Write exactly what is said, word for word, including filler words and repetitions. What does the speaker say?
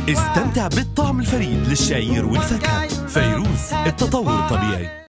استمتع بالطعم الفريد للشعير والفاكهة. فيروز، التطور الطبيعي.